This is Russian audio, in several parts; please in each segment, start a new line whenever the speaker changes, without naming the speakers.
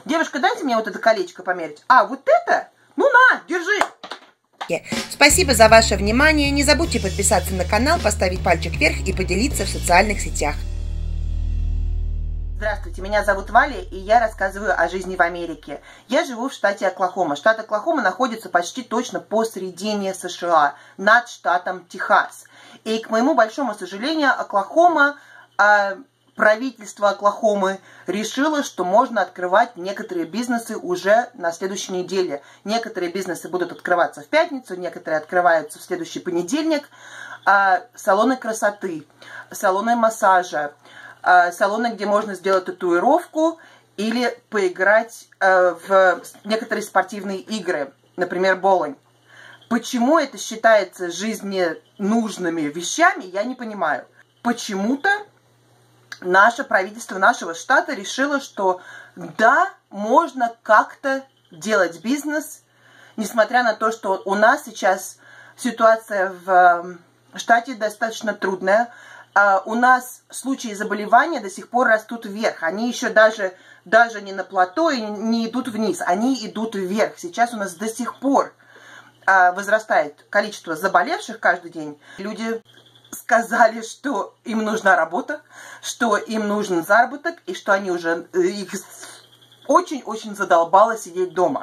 Девушка, дайте мне вот это колечко померить. А, вот это? Ну на, держи.
Спасибо за ваше внимание. Не забудьте подписаться на канал, поставить пальчик вверх и поделиться в социальных сетях.
Здравствуйте, меня зовут Валя, и я рассказываю о жизни в Америке. Я живу в штате Оклахома. Штат Оклахома находится почти точно посередине США, над штатом Техас. И, к моему большому сожалению, правительство Оклахомы решило, что можно открывать некоторые бизнесы уже на следующей неделе. Некоторые бизнесы будут открываться в пятницу, некоторые открываются в следующий понедельник. Салоны красоты, салоны массажа, салоны, где можно сделать татуировку или поиграть в некоторые спортивные игры, например, боулинг. Почему это считается жизненужными вещами, я не понимаю. Почему-то наше правительство нашего штата решило, что да, можно как-то делать бизнес, несмотря на то, что у нас сейчас ситуация в штате достаточно трудная. У нас случаи заболевания до сих пор растут вверх. Они еще даже не на плато и не идут вниз. Они идут вверх. Сейчас у нас до сих пор возрастает количество заболевших каждый день. Люди сказали, что им нужна работа, что им нужен заработок, и что они уже их очень-очень задолбало сидеть дома.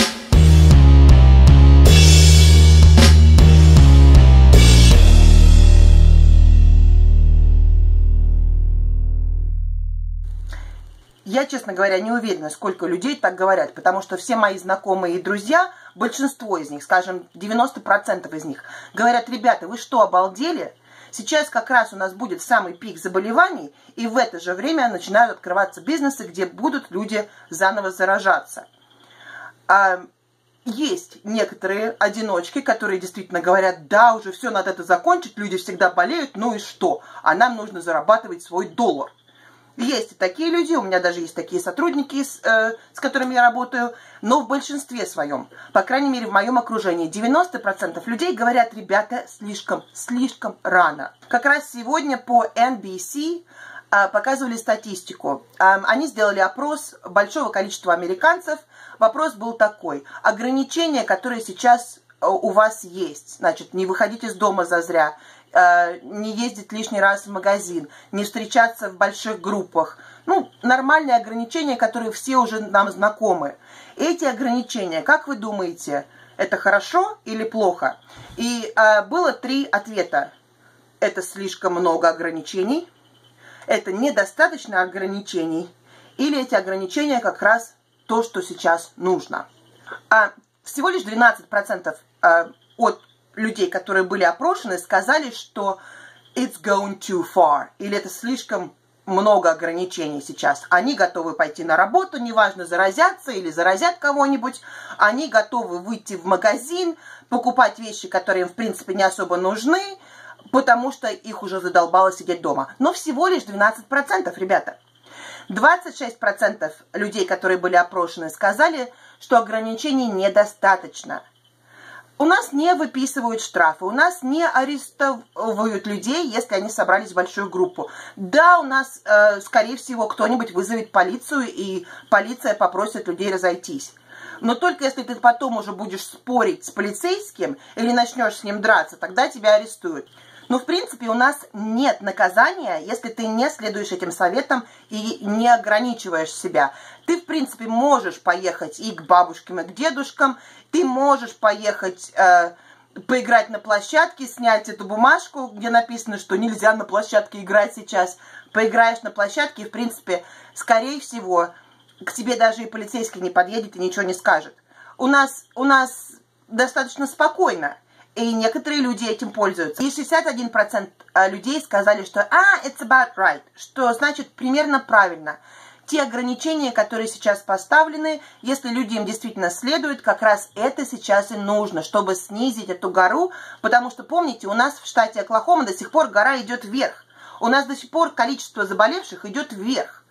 Я, честно говоря, не уверена, сколько людей так говорят, потому что все мои знакомые и друзья, большинство из них, скажем, 90% из них, говорят: ребята, вы что, обалдели? Сейчас как раз у нас будет самый пик заболеваний, и в это же время начинают открываться бизнесы, где будут люди заново заражаться. Есть некоторые одиночки, которые действительно говорят: да, уже все, надо это закончить, люди всегда болеют, ну и что? А нам нужно зарабатывать свой доллар. Есть и такие люди, у меня даже есть такие сотрудники, с которыми я работаю, но в большинстве своем, по крайней мере в моем окружении, 90% людей говорят: ребята, слишком рано. Как раз сегодня по NBC показывали статистику. Они сделали опрос большого количества американцев. Вопрос был такой: ограничения, которые сейчас у вас есть, значит, не выходить из дома зазря, не ездить лишний раз в магазин, не встречаться в больших группах. Ну, нормальные ограничения, которые все уже нам знакомы. Эти ограничения, как вы думаете, это хорошо или плохо? И было 3 ответа. Это слишком много ограничений, это недостаточно ограничений, или эти ограничения как раз то, что сейчас нужно. Всего лишь 12% от людей, которые были опрошены, сказали, что it's going too far, или это слишком много ограничений сейчас. Они готовы пойти на работу, неважно, заразятся или заразят кого-нибудь. Они готовы выйти в магазин, покупать вещи, которые им, в принципе, не особо нужны, потому что их уже задолбало сидеть дома. Но всего лишь 12%, ребята. 26% людей, которые были опрошены, сказали, что ограничений недостаточно. У нас не выписывают штрафы, у нас не арестовывают людей, если они собрались в большую группу. Да, у нас, скорее всего, кто-нибудь вызовет полицию, и полиция попросит людей разойтись. Но только если ты потом уже будешь спорить с полицейским или начнешь с ним драться, тогда тебя арестуют. Но, в принципе, у нас нет наказания, если ты не следуешь этим советам и не ограничиваешь себя. Ты, в принципе, можешь поехать и к бабушкам, и к дедушкам. Ты можешь поехать поиграть на площадке, снять эту бумажку, где написано, что нельзя на площадке играть сейчас. Поиграешь на площадке, и, в принципе, скорее всего, к тебе даже и полицейский не подъедет и ничего не скажет. У нас достаточно спокойно. И некоторые люди этим пользуются. И 61% людей сказали, что it's about right, что значит примерно правильно. Те ограничения, которые сейчас поставлены, если люди им действительно следуют, как раз это сейчас и нужно, чтобы снизить эту гору. Потому что, помните, у нас в штате Оклахома до сих пор гора идет вверх. У нас до сих пор количество заболевших идет вверх.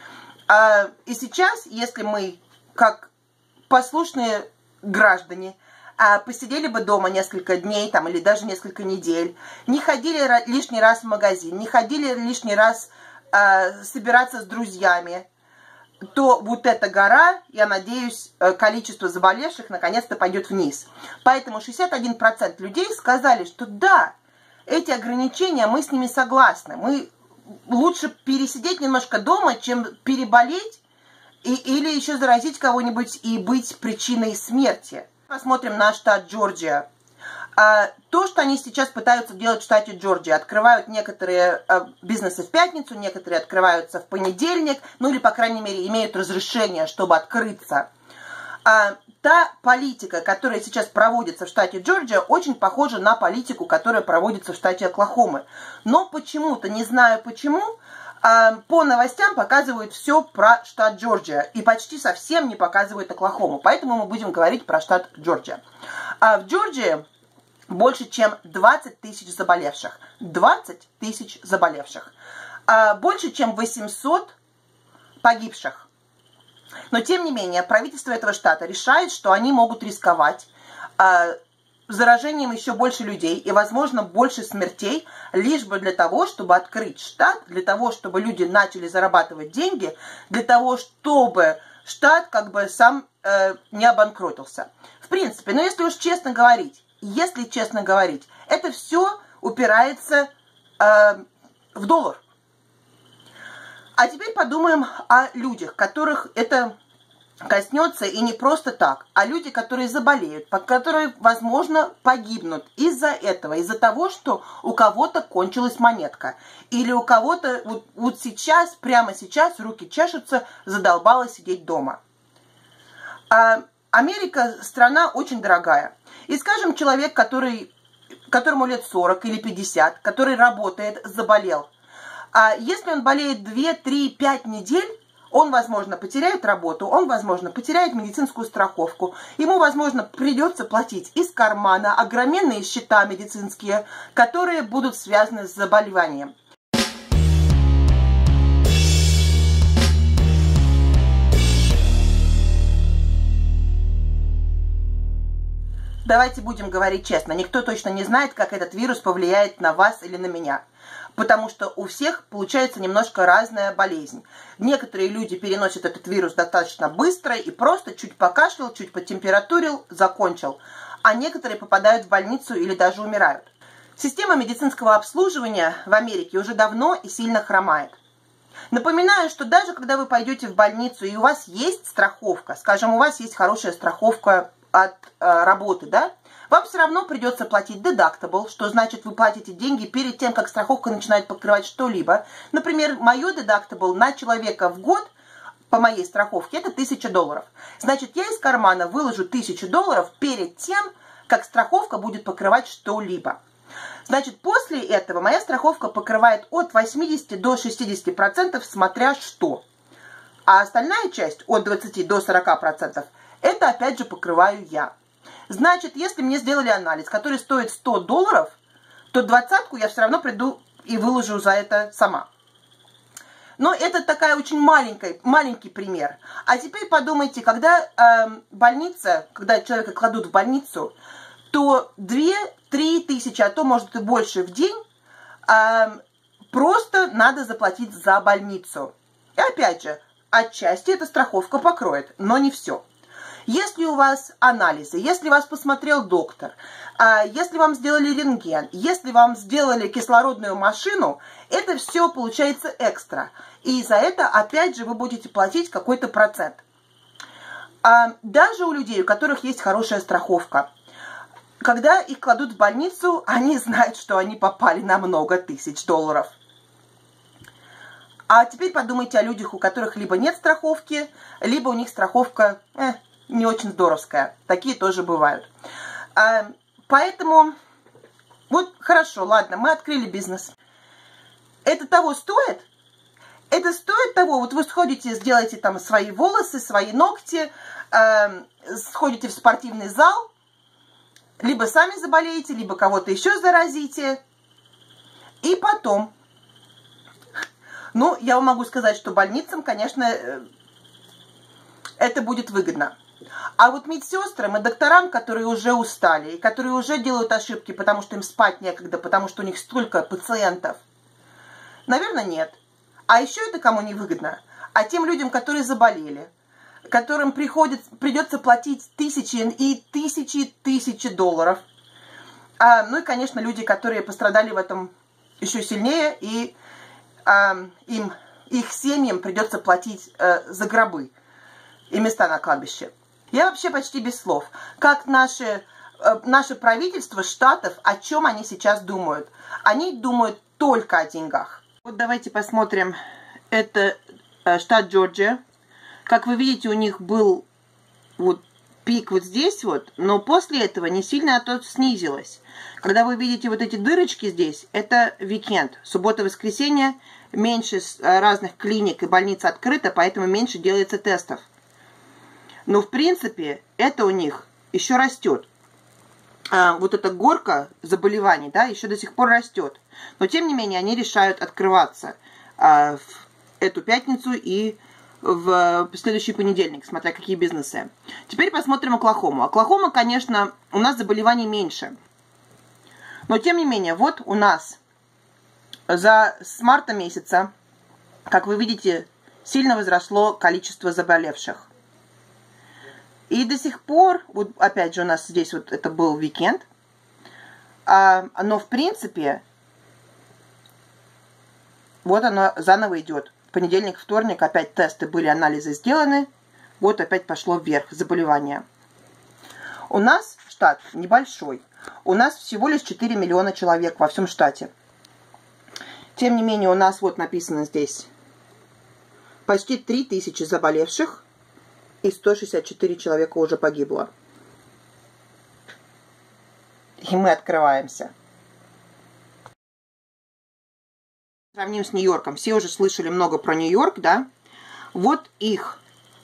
И сейчас, если мы, как послушные граждане, посидели бы дома несколько дней там, или даже несколько недель, не ходили лишний раз в магазин, не ходили лишний раз собираться с друзьями, то вот эта гора, я надеюсь, количество заболевших наконец-то пойдет вниз. Поэтому 61% людей сказали, что да, эти ограничения, мы с ними согласны. Мы лучше пересидеть немножко дома, чем переболеть или еще заразить кого-нибудь и быть причиной смерти. Посмотрим на штат Джорджия. То, что они сейчас пытаются делать в штате Джорджия, открывают некоторые бизнесы в пятницу, некоторые открываются в понедельник, ну или, по крайней мере, имеют разрешение, чтобы открыться. Та политика, которая сейчас проводится в штате Джорджия, очень похожа на политику, которая проводится в штате Оклахомы. Но почему-то, не знаю почему, по новостям показывают все про штат Джорджия и почти совсем не показывают Оклахому. Поэтому мы будем говорить про штат Джорджия. В Джорджии больше, чем 20 тысяч заболевших. 20 тысяч заболевших. Больше, чем 800 погибших. Но, тем не менее, правительство этого штата решает, что они могут рисковать заражением еще больше людей и, возможно, больше смертей, лишь бы для того, чтобы открыть штат, для того, чтобы люди начали зарабатывать деньги, для того, чтобы штат как бы сам не обанкротился. В принципе, но если уж честно говорить, это все упирается в доллар. А теперь подумаем о людях, которых это коснется и не просто так, а люди, которые заболеют, которые, возможно, погибнут из-за этого, из-за того, что у кого-то кончилась монетка. Или у кого-то вот сейчас, прямо сейчас руки чешутся, задолбало сидеть дома. Америка страна очень дорогая. И, скажем, человек, которому лет 40 или 50, который работает, заболел. Если он болеет 2, 3, 5 недель, он, возможно, потеряет работу, он, возможно, потеряет медицинскую страховку. Ему, возможно, придется платить из кармана огроменные счета медицинские, которые будут связаны с заболеванием. Давайте будем говорить честно, никто точно не знает, как этот вирус повлияет на вас или на меня. Потому что у всех получается немножко разная болезнь. Некоторые люди переносят этот вирус достаточно быстро и просто чуть покашлял, чуть потемпературил, закончил. А некоторые попадают в больницу или даже умирают. Система медицинского обслуживания в Америке уже давно и сильно хромает. Напоминаю, что даже когда вы пойдете в больницу и у вас есть страховка, скажем, у вас есть хорошая страховка от работы, да, вам все равно придется платить deductible, что значит вы платите деньги перед тем, как страховка начинает покрывать что-либо. Например, мое deductible на человека в год по моей страховке это $1000. Значит, я из кармана выложу $1000 перед тем, как страховка будет покрывать что-либо. Значит, после этого моя страховка покрывает от 80 до 60%, смотря что. А остальная часть от 20 до 40%, это опять же покрываю я. Значит, если мне сделали анализ, который стоит $100, то 20-ку я все равно приду и выложу за это сама. Но это такая очень маленький пример. А теперь подумайте, когда когда человека кладут в больницу, то 2-3 тысячи, а то может и больше в день, просто надо заплатить за больницу. И опять же, отчасти эта страховка покроет, но не все. Если у вас анализы, если вас посмотрел доктор, если вам сделали рентген, если вам сделали кислородную машину, это все получается экстра. И за это, опять же, вы будете платить какой-то процент. Даже у людей, у которых есть хорошая страховка, когда их кладут в больницу, они знают, что они попали на много тысяч долларов. А теперь подумайте о людях, у которых либо нет страховки, либо у них страховка не очень здоровская. Такие тоже бывают. Поэтому, вот хорошо, ладно, мы открыли бизнес. Это того стоит? Это стоит того? Вот вы сходите, сделаете там свои волосы, свои ногти, сходите в спортивный зал, либо сами заболеете, либо кого-то еще заразите. И потом, ну, я вам могу сказать, что больницам, конечно, это будет выгодно. А вот медсестрам и докторам, которые уже устали, и которые уже делают ошибки, потому что им спать некогда, потому что у них столько пациентов, наверное, нет. А еще это кому не выгодно? А тем людям, которые заболели, которым придется платить тысячи и тысячи долларов. Ну и, конечно, люди, которые пострадали в этом еще сильнее, и их семьям придется платить за гробы и места на кладбище. Я вообще почти без слов. Как наше правительство штатов, о чем они сейчас думают? Они думают только о деньгах. Вот давайте посмотрим. Это штат Джорджия. Как вы видите, у них был вот пик вот здесь вот, но после этого не сильно это снизилось. Когда вы видите вот эти дырочки здесь, это уикенд. Суббота-воскресенье, меньше разных клиник и больниц открыто, поэтому меньше делается тестов. Но в принципе это у них еще растет. Вот эта горка заболеваний, да, еще до сих пор растет. Но тем не менее они решают открываться в эту пятницу и в следующий понедельник, смотря какие бизнесы. Теперь посмотрим Оклахому. Оклахома, конечно, у нас заболеваний меньше. Но тем не менее, вот у нас с марта месяца, как вы видите, сильно возросло количество заболевших. И до сих пор, вот опять же у нас здесь вот это был уикенд, но в принципе, вот оно заново идет. Понедельник, вторник, опять тесты были, анализы сделаны. Вот опять пошло вверх заболевание. У нас штат небольшой. У нас всего лишь 4 миллиона человек во всем штате. Тем не менее, у нас вот написано здесь почти 3000 заболевших и 164 человека уже погибло. И мы открываемся. Сравним с Нью-Йорком. Все уже слышали много про Нью-Йорк, да? Вот их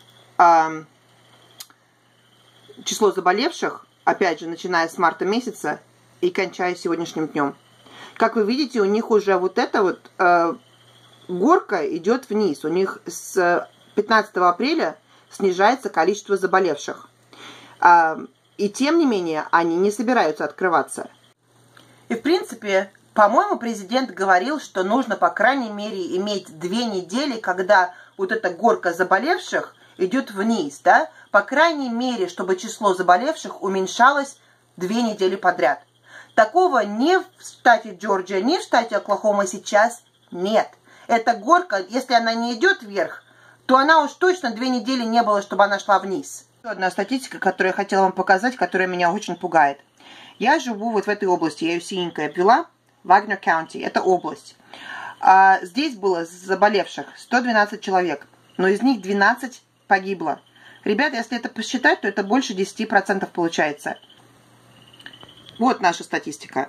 число заболевших, опять же, начиная с марта месяца и кончая сегодняшним днем. Как вы видите, у них уже вот эта вот горка идет вниз. У них с 15 апреля снижается количество заболевших. И тем не менее, они не собираются открываться. И в принципе, по-моему, президент говорил, что нужно, по крайней мере, иметь 2 недели, когда вот эта горка заболевших идет вниз, да? По крайней мере, чтобы число заболевших уменьшалось 2 недели подряд. Такого ни в штате Джорджия, ни в штате Оклахома сейчас нет. Эта горка, если она не идет вверх, то она уж точно 2 недели не было, чтобы она шла вниз. Еще одна статистика, которую я хотела вам показать, которая меня очень пугает. Я живу вот в этой области, я ее синенькая обвела, Вагнер Каунти, это область. Здесь было заболевших 112 человек, но из них 12 погибло. Ребята, если это посчитать, то это больше 10% получается. Вот наша статистика.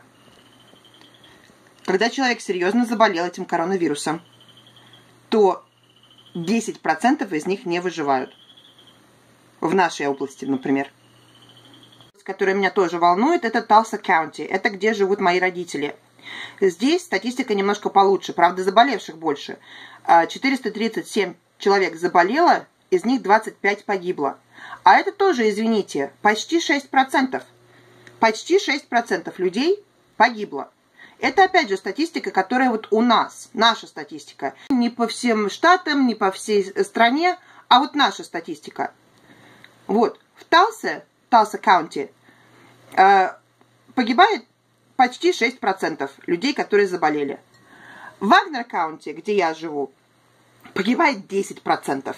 Когда человек серьезно заболел этим коронавирусом, то 10% из них не выживают. В нашей области, например. Которая меня тоже волнует, это Талса Каунти. Это где живут мои родители. Здесь статистика немножко получше, правда, заболевших больше. 437 человек заболело, из них 25 погибло. А это тоже, извините, почти 6%. Почти 6% людей погибло. Это, опять же, статистика, которая вот у нас, наша статистика. Не по всем штатам, не по всей стране, а вот наша статистика. Вот, в Талса Каунти, погибает почти 6% людей, которые заболели. В Вагнер Каунти, где я живу, погибает 10%.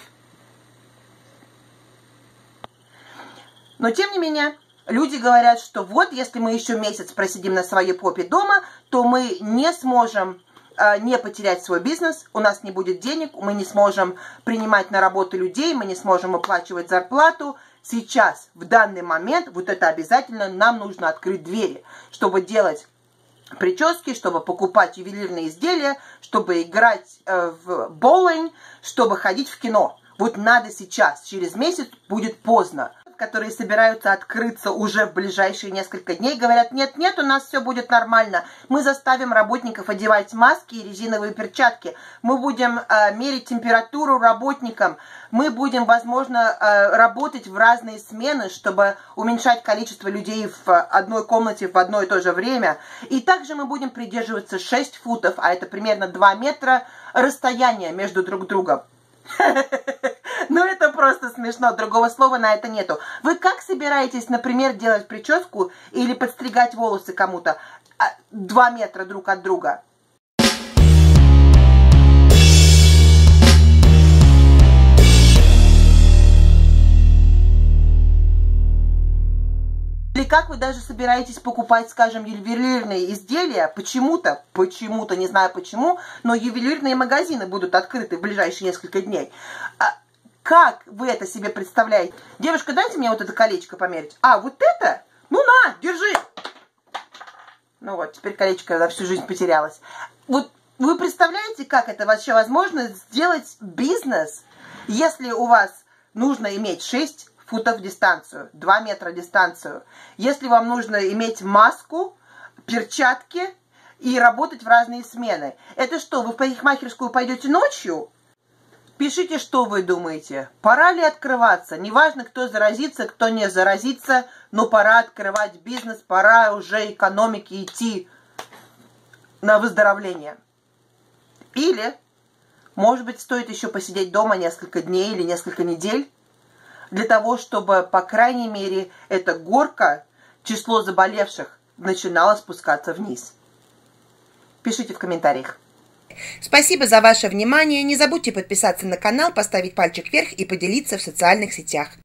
Но, тем не менее, люди говорят, что вот, если мы еще месяц просидим на своей попе дома, то мы не сможем не потерять свой бизнес, у нас не будет денег, мы не сможем принимать на работу людей, мы не сможем оплачивать зарплату. Сейчас, в данный момент, вот это обязательно, нам нужно открыть двери, чтобы делать прически, чтобы покупать ювелирные изделия, чтобы играть в боулинг, чтобы ходить в кино. Вот надо сейчас, через месяц будет поздно. Которые собираются открыться уже в ближайшие несколько дней, говорят, нет, у нас все будет нормально. Мы заставим работников одевать маски и резиновые перчатки. Мы будем мерить температуру работникам. Мы будем, возможно, работать в разные смены, чтобы уменьшать количество людей в одной комнате в одно и то же время. И также мы будем придерживаться 6 футов, а это примерно 2 метра расстояния между друг другом. Ну, это просто смешно, другого слова на это нету. Вы как собираетесь, например, делать прическу или подстригать волосы кому-то 2 метра друг от друга? Или как вы даже собираетесь покупать, скажем, ювелирные изделия? Почему-то, не знаю почему, но ювелирные магазины будут открыты в ближайшие несколько дней. Как вы это себе представляете? Девушка, дайте мне вот это колечко померить. Вот это? Ну на, держи. Ну вот, теперь колечко за всю жизнь потерялось. Вот вы представляете, как это вообще возможно сделать бизнес, если у вас нужно иметь 6 футов дистанцию, 2 метра дистанцию. Если вам нужно иметь маску, перчатки и работать в разные смены. Это что, вы в парикмахерскую пойдете ночью? Пишите, что вы думаете. Пора ли открываться? Неважно, кто заразится, кто не заразится, но пора открывать бизнес, пора уже экономике идти на выздоровление. Или, может быть, стоит еще посидеть дома несколько дней или несколько недель, для того, чтобы, по крайней мере, эта горка, число заболевших, начинало спускаться вниз. Пишите в комментариях.
Спасибо за ваше внимание. Не забудьте подписаться на канал, поставить пальчик вверх и поделиться в социальных сетях.